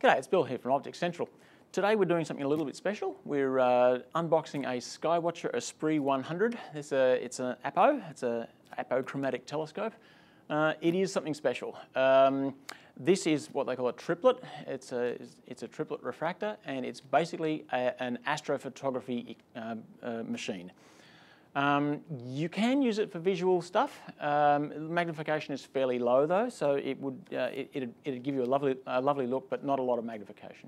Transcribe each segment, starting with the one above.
G'day, it's Bill here from OpticsCentral. Today we're doing something a little bit special. We're unboxing a Skywatcher Esprit 100. It's an APO, it's an apochromatic telescope. It is something special. This is what they call a triplet. It's a triplet refractor, and it's basically an astrophotography machine. You can use it for visual stuff. Magnification is fairly low though, so it'd give you a lovely look, but not a lot of magnification.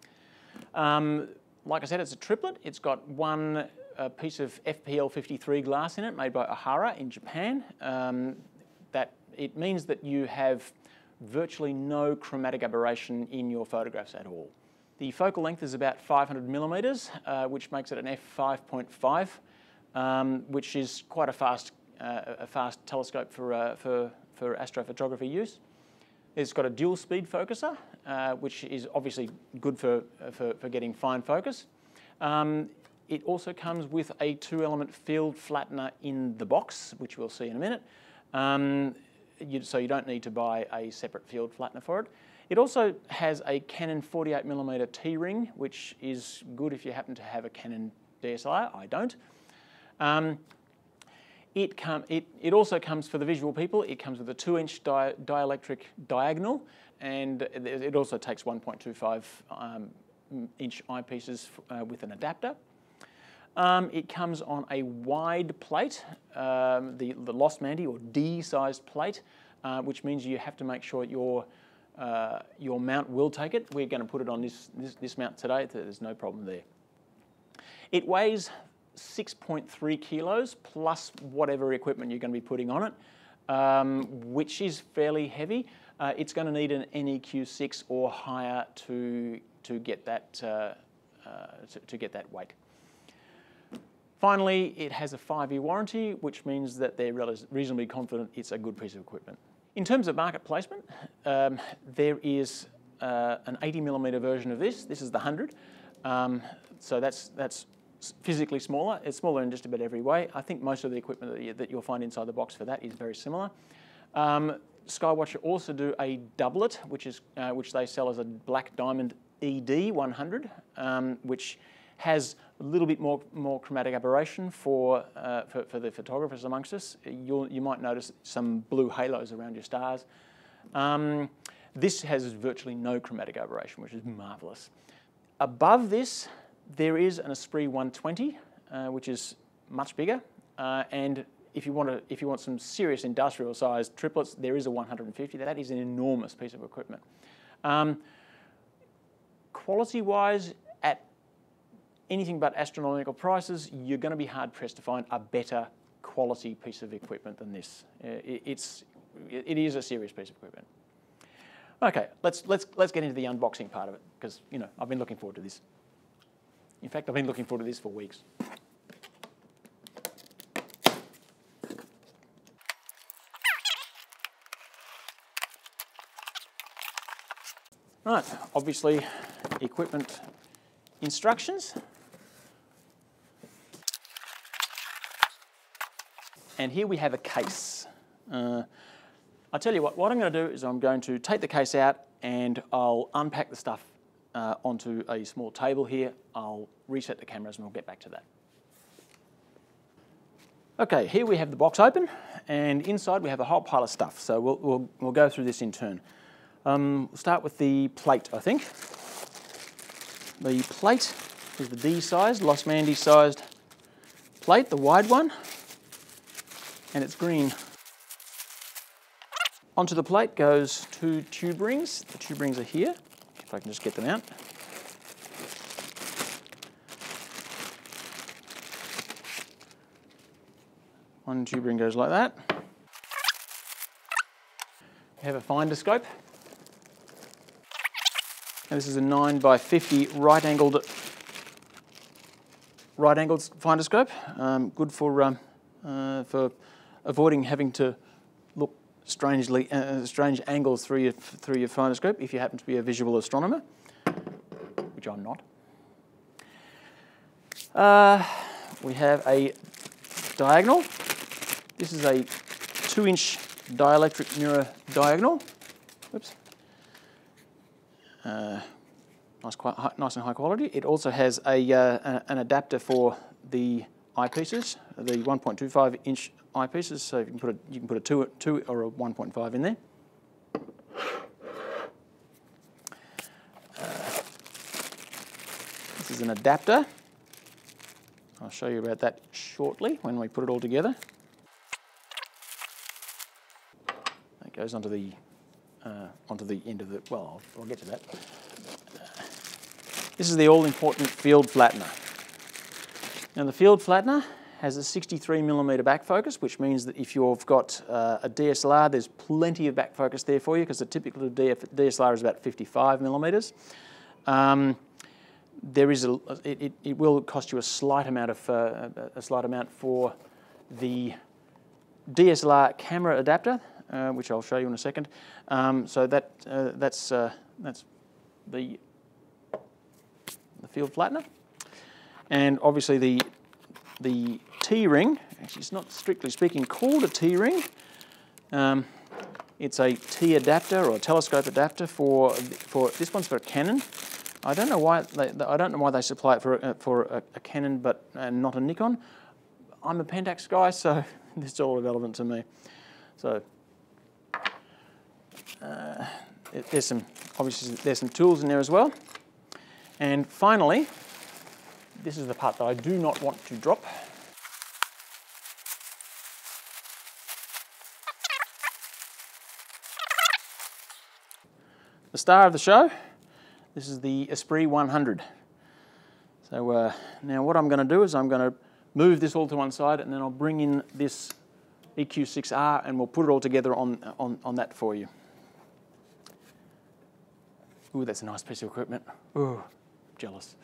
Like I said, it's a triplet. It's got one piece of FPL-53 glass in it, made by Ohara in Japan. It means that you have virtually no chromatic aberration in your photographs at all. The focal length is about 500 millimeters, which makes it an f5.5. Which is quite a fast telescope for astrophotography use. It's got a dual speed focuser, which is obviously good for getting fine focus. It also comes with a 2-element field flattener in the box, which we'll see in a minute. So you don't need to buy a separate field flattener for it. It also has a Canon 48mm T-ring, which is good if you happen to have a Canon DSLR. I don't. It also comes, for the visual people, it comes with a 2-inch dielectric diagonal, and it also takes 1.25 inch eyepieces with an adapter. It comes on a wide plate, the Lost Mandy or D-sized plate, which means you have to make sure your mount will take it. We're going to put it on this mount today. There's no problem there. It weighs 6.3 kilos plus whatever equipment you're going to be putting on it, which is fairly heavy. It's going to need an NEQ6 or higher to get that weight. Finally, it has a 5-year warranty, which means that they're reasonably confident it's a good piece of equipment. In terms of market placement, there is an 80mm version of this. This is the 100, so that's physically smaller. It's smaller in just about every way. I think most of the equipment that you'll find inside the box for that is very similar. Skywatcher also do a doublet, which they sell as a Black Diamond ED 100, which has a little bit more chromatic aberration for the photographers amongst us. You might notice some blue halos around your stars. This has virtually no chromatic aberration, which is marvelous. Above this, there is an Esprit 120, which is much bigger, and if you want some serious industrial-sized triplets, there is a 150. That is an enormous piece of equipment. Quality-wise, at anything but astronomical prices, you're going to be hard-pressed to find a better quality piece of equipment than this. It is a serious piece of equipment. Okay, let's get into the unboxing part of it, because I've been looking forward to this. In fact, I've been looking forward to this for weeks. Right, obviously, equipment instructions. And here we have a case. I'll tell you what I'm going to do is I'm going to take the case out and I'll unpack the stuff onto a small table here. I'll reset the cameras and we'll get back to that. Okay, here we have the box open, and inside we have a whole pile of stuff. So we'll go through this in turn. We'll start with the plate, I think. The plate is the D-sized, Lost Mandy sized plate, the wide one, and it's green. Onto the plate goes 2 tube rings. The tube rings are here. If I can just get them out. One tube ring goes like that. We have a finder scope. Now this is a 9x50 right-angled finder scope. Good for avoiding having to look strange angles through your finder scope if you happen to be a visual astronomer, which I'm not. We have a diagonal. This is a 2-inch dielectric mirror diagonal. Oops. nice and high quality. It also has an adapter for the eyepieces, the 1.25-inch eyepieces. So you can put a 2 or a 1.5 in there. This is an adapter. I'll show you about that shortly when we put it all together. That goes onto the end of the, well, I'll get to that. This is the all-important field flattener. Now the field flattener has a 63mm back focus, which means that if you've got a DSLR, there's plenty of back focus there for you, because the typical DSLR is about 55mm. It will cost you a slight amount for the DSLR camera adapter, which I'll show you in a second. So that's the field flattener, and obviously the T-ring. Actually, it's not strictly speaking called a T-ring. It's a T adapter or a telescope adapter for this one's for a Canon. I don't know why they supply it for a Canon but not a Nikon. I'm a Pentax guy, so it's all irrelevant to me. So there's some tools in there as well. And finally, this is the part that I do not want to drop. The star of the show, this is the Esprit 100. So now what I'm going to do is I'm going to move this all to one side, and then I'll bring in this EQ6R and we'll put it all together on that for you. Ooh, that's a nice piece of equipment. Ooh, jealous.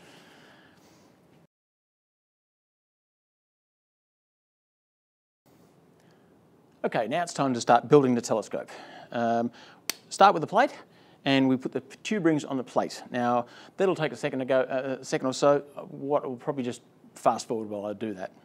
Okay, now it's time to start building the telescope. Start with the plate, and we put the tube rings on the plate. Now, that'll take a second or so. What will probably just fast forward while I do that.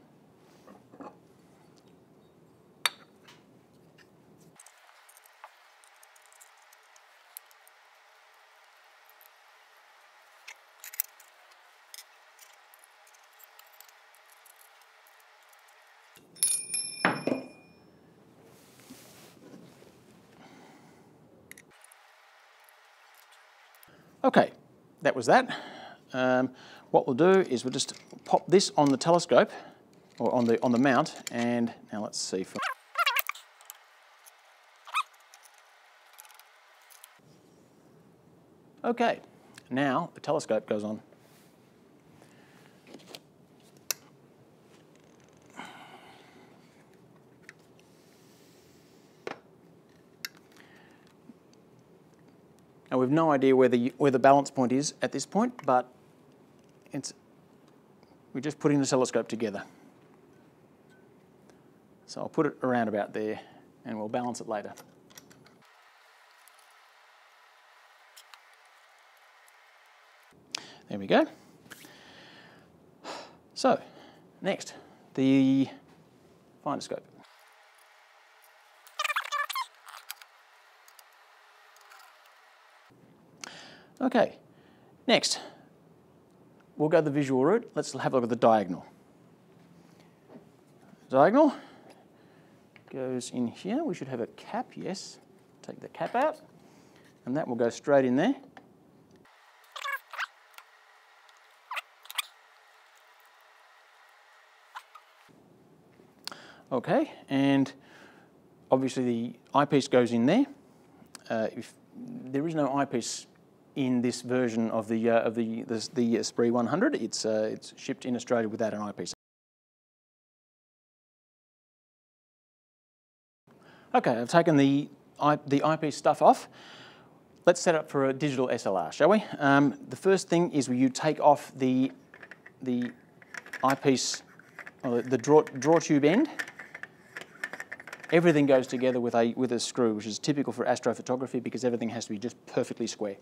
Okay, that was that. What we'll do is we'll just pop this on the telescope, or on the mount, and now let's see. Okay, now the telescope goes on. Now we've no idea where the balance point is at this point, but we're just putting the telescope together. So I'll put it around about there, and we'll balance it later. There we go. So, next, the finderscope. Okay, next, we'll go the visual route. Let's have a look at the diagonal. Diagonal goes in here. We should have a cap, yes. Take the cap out, and that will go straight in there. Okay, and obviously the eyepiece goes in there. If there is no eyepiece in this version of the Esprit 100, it's shipped in Australia without an eyepiece. Okay, I've taken the eyepiece stuff off. Let's set up for a digital SLR, shall we? The first thing is you take off the eyepiece, or the draw tube end. Everything goes together with a screw, which is typical for astrophotography because everything has to be just perfectly square.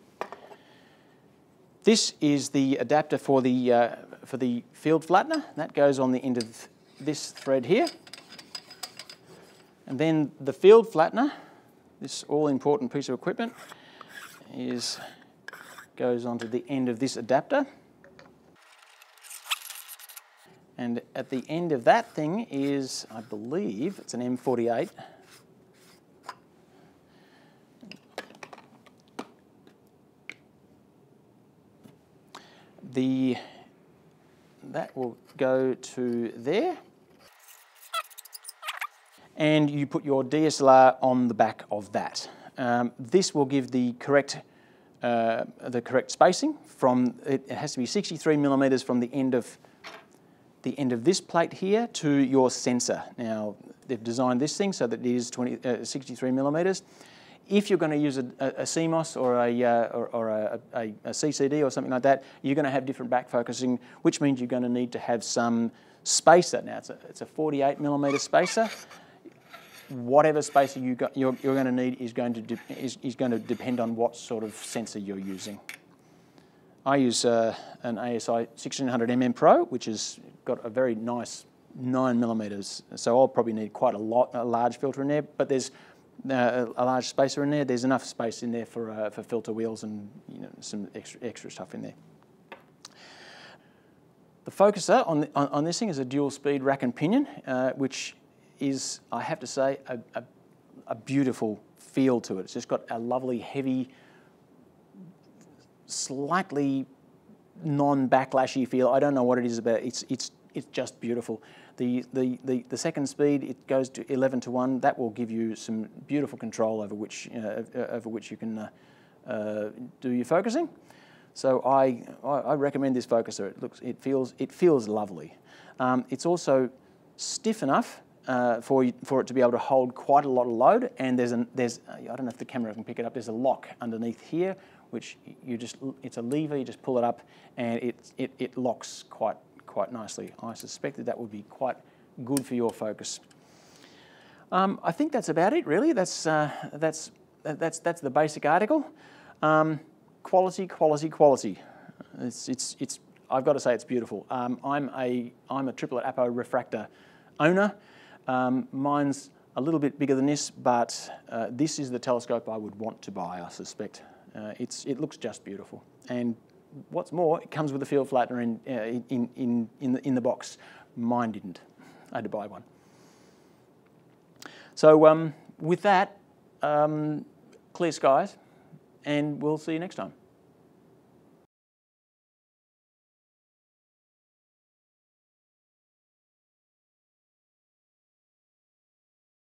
This is the adapter for the field flattener. That goes on the end of this thread here. And then the field flattener, this all-important piece of equipment, is goes onto the end of this adapter. And at the end of that thing is, I believe, it's an M48. That will go to there. And you put your DSLR on the back of that. This will give the correct spacing from, it has to be 63 millimeters from the end of this plate here to your sensor. Now, they've designed this thing so that it is 63 millimeters. If you're going to use a CMOS or a CCD or something like that, you're going to have different back focusing, which means you're going to need to have some spacer. Now, it's a 48 millimeter spacer. Whatever spacer you're going to need is going to depend on what sort of sensor you're using. I use an ASI 1600mm Pro, which has got a very nice 9 millimeters. So I'll probably need quite a large filter in there, but there's a large spacer in there. There's enough space in there for filter wheels and some extra stuff in there. The focuser on this thing is a dual speed rack and pinion, which is, I have to say, a beautiful feel to it. It's just got a lovely, heavy, slightly non-backlashy feel. I don't know what it is about it. It's just beautiful. The second speed, it goes to 11:1. That will give you some beautiful control over which you can do your focusing. So I recommend this focuser. It feels lovely. It's also stiff enough for it to be able to hold quite a lot of load. And there's I don't know if the camera can pick it up. There's a lock underneath here, which it's a lever. You just pull it up, and it locks quite nicely. I suspected that would be quite good for your focus. I think that's about it, really. That's the basic article. Quality. I've got to say it's beautiful. I'm a Triplet APO Refractor owner. Mine's a little bit bigger than this, but this is the telescope I would want to buy, I suspect. It looks just beautiful. And what's more, it comes with a field flattener in the box. Mine didn't. I had to buy one. So with that, clear skies, and we'll see you next time.